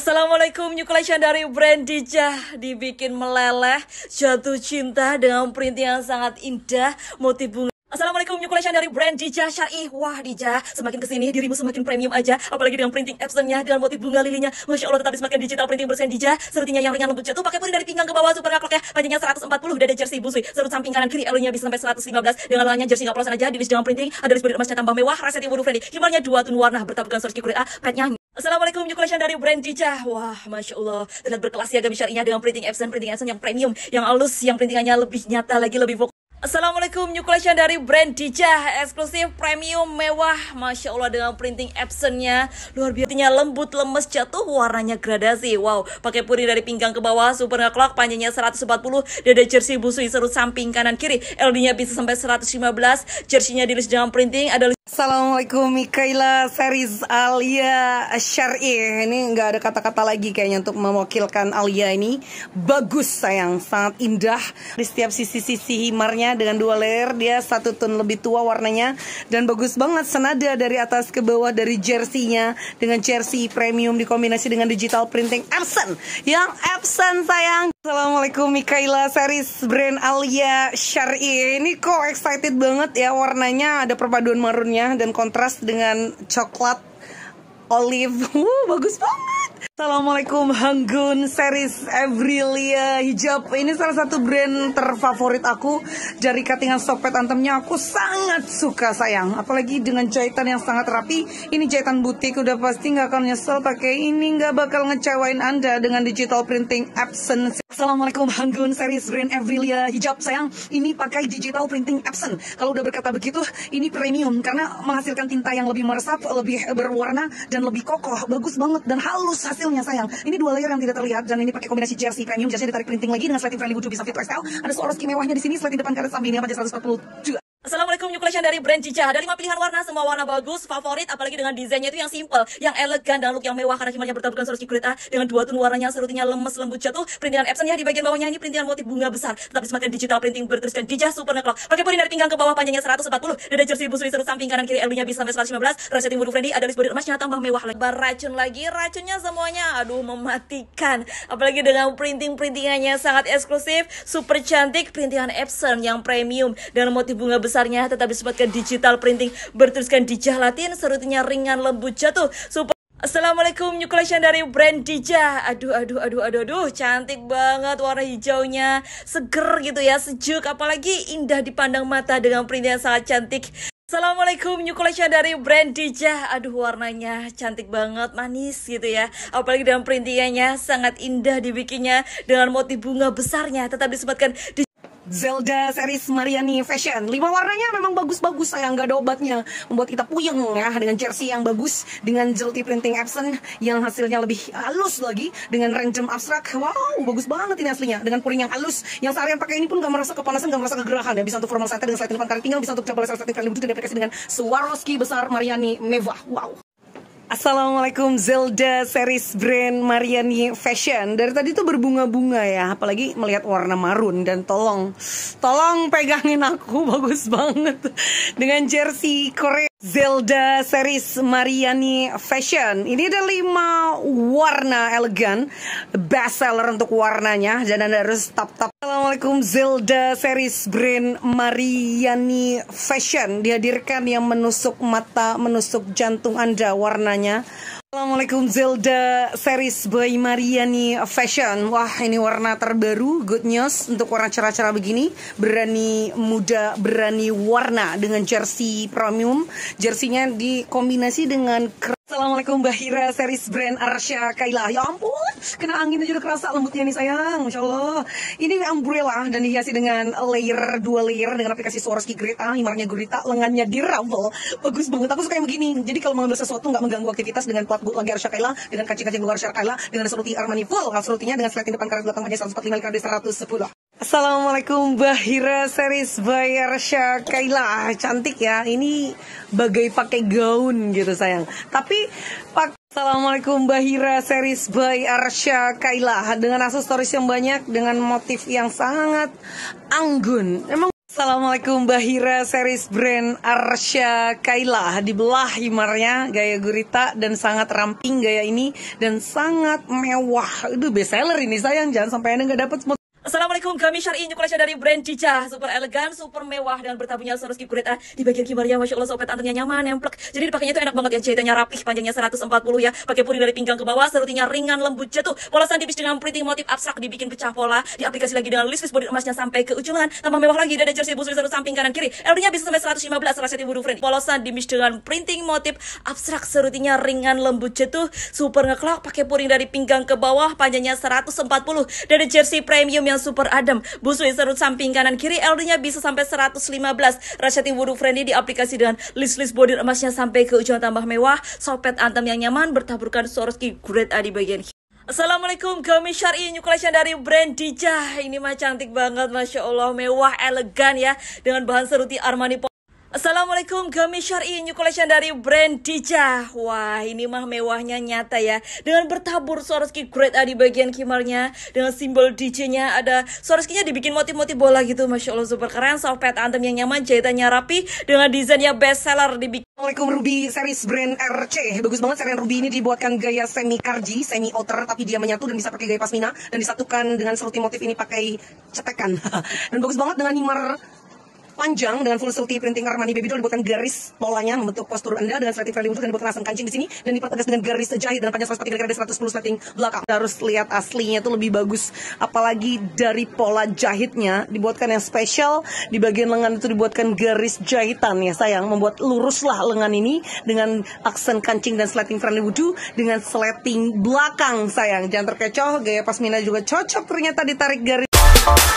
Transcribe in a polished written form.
Assalamualaikum, new collection dari brand Dijah. Dibikin meleleh, jatuh cinta dengan print yang sangat indah, motif bunga. Assalamualaikum, new collection dari brand Dijah Syar'i. Wah Dijah, semakin kesini dirimu semakin premium aja. Apalagi dengan printing Epsonnya, dengan motif bunga lilinya. Masya Allah, tetap semakin digital printing bersen Dijah. Serutinya yang ringan lembut jatuh, pakai puring dari pinggang ke bawah, super ngaklok ya. Panjangnya 140, dada jersey busui. Serut samping kanan kiri, elunya bisa sampai 115. Dengan lengannya jersey ngaplosan aja, dilis dengan printing. Ada list emasnya tambah mewah, reseti wudhu friendly. Himalnya 2 tone warna, bertabukan search Q A, petnya. Assalamualaikum, new collection dari brand Dijah. Wah, Masya Allah, terlihat berkelas ya gamis syarinya dengan printing Epson yang premium, yang halus, yang printingannya lebih nyata lagi, lebih fokus. Assalamualaikum, new collection dari brand Dijah, eksklusif, premium, mewah, Masya Allah dengan printing Epsonnya luar biasa, lembut, lemes, jatuh, warnanya gradasi. Wow, pakai puring dari pinggang ke bawah, super ngeklok, panjangnya 140, dada jersey busui, serut samping kanan kiri, LD-nya bisa sampai 115, jersey-nya dilis dengan printing, ada. Assalamualaikum, Mikaela series Alia Syar'i. Ini nggak ada kata-kata lagi kayaknya untuk mewakilkan Alia ini. Bagus sayang, sangat indah. Di setiap sisi-sisi himarnya dengan 2 layer, dia 1 tone lebih tua warnanya. Dan bagus banget senada dari atas ke bawah, dari jersey-nya dengan jersey premium dikombinasi dengan digital printing Epson. Yang Epson sayang. Assalamualaikum, Mikaela series brand Alia Syar'i. Ini kok excited banget ya, warnanya ada perpaduan marunnya dan kontras dengan coklat olive. Bagus banget. Assalamualaikum, Hanggun series Evrilia hijab. Ini salah satu brand terfavorit aku. Dari cuttingan soket antemnya aku sangat suka sayang. Apalagi dengan jahitan yang sangat rapi. Ini jahitan butik, udah pasti nggak akan nyesel pakai ini, nggak bakal ngecewain Anda dengan digital printing Epson. Assalamualaikum, Hanggun series brand Evrilia hijab sayang. Ini pakai digital printing Epson. Kalau udah berkata begitu, ini premium karena menghasilkan tinta yang lebih meresap, lebih berwarna dan lebih kokoh. Bagus banget dan halus hasilnya sayang. Ini 2 layer yang tidak terlihat dan ini pakai kombinasi jersey premium, jersey ditarik printing lagi dengan sleting friendly wujud bisa fit to style. Ada Swarovski mewahnya di sini, sleting depan karet samping dengan pajak 140 juga. Assalamualaikum, new collection dari brand Dijah. Ada 5 pilihan warna, semua warna bagus, favorit, apalagi dengan desainnya itu yang simple, yang elegan dan look yang mewah karena himalnya bertabukan search Q A dengan 2 tone warnanya, serutinya lemes, lembut jatuh, printingan Epson ya di bagian bawahnya ini printingan motif bunga besar, tetapi semakin digital printing bertuliskan Dijah super ngeklok. Pakai puring dari pinggang ke bawah, panjangnya 140, dada jersey busui, serut samping kanan kiri, LD-nya bisa sampai 115, reseti wudhu friendly, ada list emasnya tambah mewah lagi. Beracun lagi, racunnya semuanya, aduh mematikan. Apalagi dengan printingannya sangat eksklusif, super cantik, printingan Epson yang premium dengan motif bunga besarnya, tetap disebutkan digital printing bertuliskan Dijah Latin, serutinya ringan lembut jatuh. Super. Assalamualaikum, new collection dari brand Dijah. Aduh, cantik banget warna hijaunya, seger gitu ya, sejuk, apalagi indah dipandang mata dengan print yang sangat cantik. Assalamualaikum, new collection dari brand Dijah. Aduh, warnanya cantik banget, manis gitu ya. Apalagi dengan printingannya sangat indah dibikinnya dengan motif bunga besarnya, tetap disebutkan Zelda series Mariani Fashion. 5 warnanya memang bagus-bagus sayang, nggak ada obatnya. Membuat kita puyeng ya, dengan jersey yang bagus, dengan jelty printing Epson yang hasilnya lebih halus lagi, dengan random abstrak. Wow, bagus banget ini aslinya. Dengan puring yang halus, yang seharian pakai ini pun nggak merasa kepanasan, nggak merasa kegerahan ya. Bisa untuk formal santai dengan sleting depan karet pinggang, bisa untuk double sleting kalian butuh dan aplikasi dengan Swarovski besar Mariani mewah. Wow. Assalamualaikum, Zelda series brand Mariani Fashion. Dari tadi tuh berbunga-bunga ya, apalagi melihat warna marun. Dan tolong pegangin aku, bagus banget. Dengan jersey Korea Zelda series Mariani Fashion. Ini ada 5 warna elegan, best seller untuk warnanya, dan Anda harus tap-tap. Assalamualaikum, Zelda series brand Mariani Fashion. Dihadirkan yang menusuk mata, menusuk jantung Anda warnanya. Assalamualaikum, Zelda series by Mariani Fashion. Wah, ini warna terbaru, good news untuk warna cerah-cerah begini. Berani muda, berani warna dengan jersey premium. Jersey-nya dikombinasi dengan Assalamualaikum, Bahira series brand Arsya Kaila. Ya ampun, kena angin aja udah kerasa lembutnya nih sayang, Masya Allah. Ini umbrella dan dihiasi dengan layer, 2 layer dengan aplikasi Swarovski Grade A, himarnya gurita, lengannya dirambel. Bagus banget, aku suka yang begini. Jadi kalau mengambil sesuatu nggak mengganggu aktivitas, dengan plat boot lagi Arsya Kaila, dengan kancing-kancing luar Arsya Kaila, dengan seruti Armani full, serutinya dengan sleting depan karet belakang aja 145 kali 110. Assalamualaikum, Bahira series by Arsya Kaila. Cantik ya, ini bagai pakai gaun gitu sayang. Tapi Assalamualaikum, Bahira series by Arsya Kaila dengan aksesoris yang banyak, dengan motif yang sangat anggun. Emang Assalamualaikum Bahira series brand Arsya Kaila. Dibelah himarnya, gaya gurita dan sangat ramping gaya ini dan sangat mewah. Aduh, best seller ini sayang, jangan sampai Anda nggak dapat semua. Assalamualaikum, kami Syar'i New Collection dari brand Cica. Super elegan, super mewah, dan bertabuhnya Swarovski gurita di bagian kimarnya. Masya Allah, sobat antennya nyaman, nemplek. Jadi dipakainya itu enak banget ya, jahitannya rapih, panjangnya 140 ya. Pakai puri dari pinggang ke bawah, serutinya ringan, lembut jatuh. Polosan tipis dengan printing motif abstrak, dibikin pecah pola. Diaplikasi lagi dengan list body emasnya sampai ke ujung lengan. Tambah mewah lagi, dada jersey busur serut samping kanan kiri. LD-nya bisa sampai 115, rasanya buru friend. Polosan dimis dengan printing motif abstrak, serutinya ringan, lembut jatuh. Super ngeklak, pakai puring dari pinggang ke bawah, panjangnya 140. Dada jersey premium yang super adem. Busui serut samping kanan kiri, LD-nya bisa sampai 115. Rasyati Wuru Friendly diaplikasi dengan list body emasnya sampai ke ujung, tambah mewah. Sopet antem yang nyaman bertaburkan Swarovski Grade A di bagian. Assalamualaikum, kami Syar'i New Collection dari brand Dija. Ini mah cantik banget, Masya Allah, mewah, elegan ya, dengan bahan seruti Armani. Assalamualaikum, kami Syar'i New Collection dari brand Dija. Wah, ini mah mewahnya nyata ya, dengan bertabur Swarovski Grade A di bagian kimarnya, dengan simbol DJ-nya ada Swarovski-nya dibikin motif-motif bola gitu. Masya Allah, super keren, soft antem yang nyaman, jahitannya rapi, dengan desainnya best seller dibikin. Assalamualaikum, Ruby series brand RC. Bagus banget, serian Ruby ini dibuatkan gaya semi karji, semi outer, tapi dia menyatu dan bisa pakai gaya pasmina dan disatukan dengan seruti motif ini pakai cetekan. Dan bagus banget dengan himar panjang dengan full seruti printing Armani Baby Doll, dibuatkan garis polanya membentuk postur Anda dengan sleting friendly dan dibuatkan asam kancing di sini dan dipertegas dengan garis jahit dan panjang 143 kira-kira 110 sleting belakang. Harus lihat aslinya itu lebih bagus, apalagi dari pola jahitnya dibuatkan yang spesial. Di bagian lengan itu dibuatkan garis jahitan ya sayang, membuat luruslah lengan ini dengan aksen kancing dan sleting friendly wudu dengan sleting belakang sayang. Jangan terkecoh, gaya pasmina juga cocok ternyata ditarik garis.